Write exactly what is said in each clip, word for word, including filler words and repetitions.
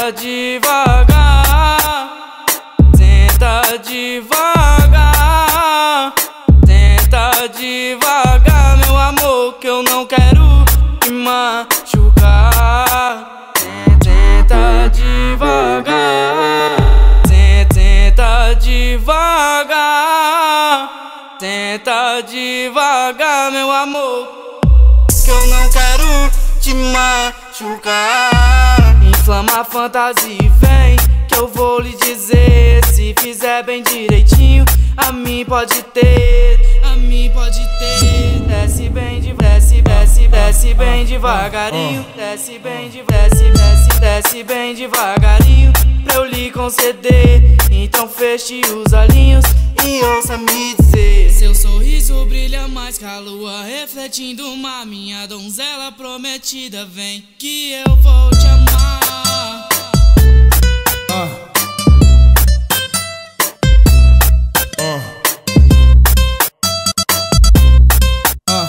Senta devagar, senta devagar, senta devagar, meu amor, que eu não quero te machucar. Senta devagar, senta devagar, senta devagar, meu amor, que eu não quero te machucar. Inflama a fantasia e vem, que eu vou lhe dizer. Se fizer bem direitinho, a mim pode ter, a mim pode ter. Desce bem, de, desce, desce, desce bem devagarinho. Desce bem, de, desce, desce, desce bem devagarinho, pra eu lhe conceder. Então feche os olhinhos e ouça me dizer. Seu sorriso brilha mais que a lua, refletindo uma minha donzela prometida. Vem que eu vou te amar. uh. Uh. Uh.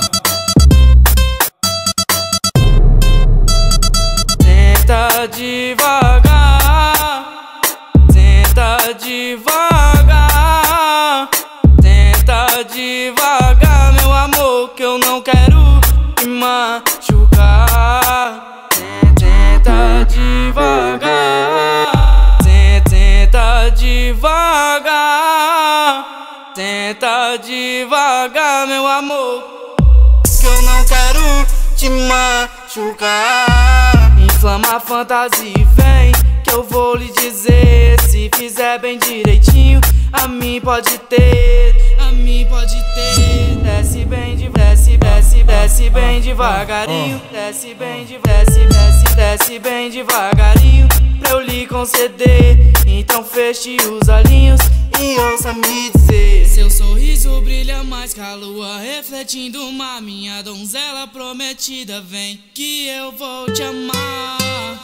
Senta devagar, senta devagar, senta devagar, meu amor, que eu não quero te machucar. Senta devagar, senta devagar, senta devagar, meu amor, que eu não quero te machucar. Inflama a fantasia e vem, que eu vou lhe dizer. Se fizer bem direitinho, a mim pode ter, a mim pode ter. Desce bem, de, desce, desce, desce bem devagarinho. Desce bem, de, desce, desce, desce bem devagarinho, pra eu lhe conceder. Então feche os olhinhos e ouça me dizer. Seu sorriso brilha mais que a lua, refletindo uma minha donzela prometida. Vem que eu vou te amar.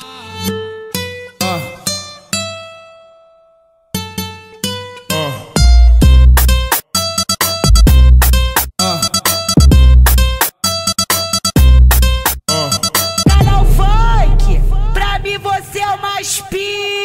uh. Canal Funk, pra mim você é o mais pica.